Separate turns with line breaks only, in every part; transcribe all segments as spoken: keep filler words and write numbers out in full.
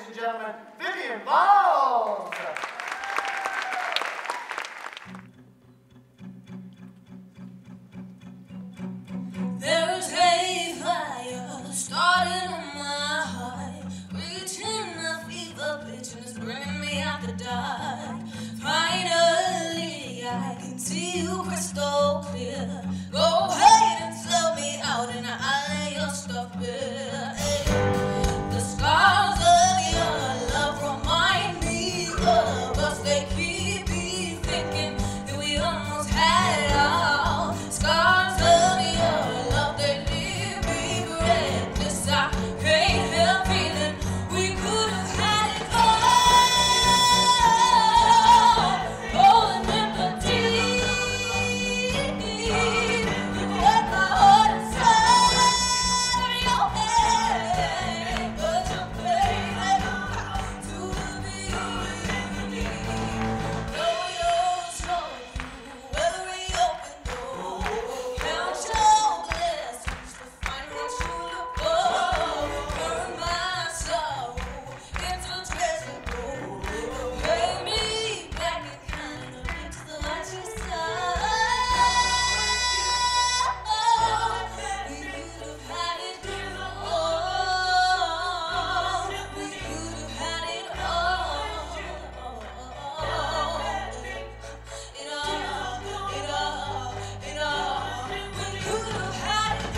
and gentlemen, Vivian Valls.
There is a fire starting on my heart, reaching a fever pitch and it's bringing me out the dark. Finally, I can see you crystal clear. Go ahead and sell me out and I'll lay your stuff bare. Hey. The scars of your love remind me of us. They keep me thinking that we almost had it all. Scars of your love, they leave me breathless. I can't help feeling we could have had it all. Rolling in the deep, you let my heart inside your head, but you played it to the beat. Know your soul, every open door. Count your blessings to find what you look for. Turn my soul into treasure gold. Pay me back in kind of into the righteous side. We could have had it all. We could have had it all. It all, it all, it all. We could have had it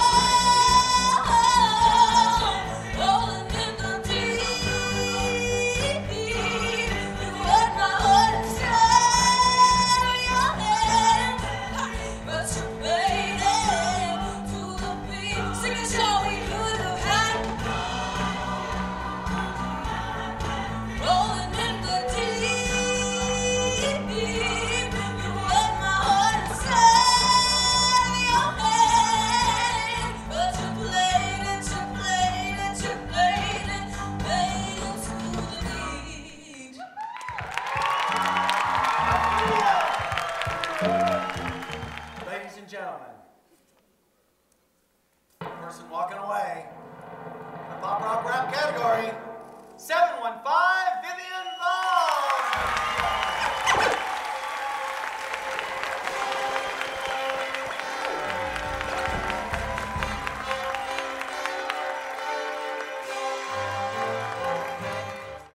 all. Rolling in the deep, you let my heart inside your head, but you played it to the beat. Sing it, show we could have had it. Rolling in the deep, you let my heart inside your head, but you played it, you played it, you played it, played it to the beat.
Ladies and gentlemen, person walking away, the pop rock rap category, seven one five Vivian Valls.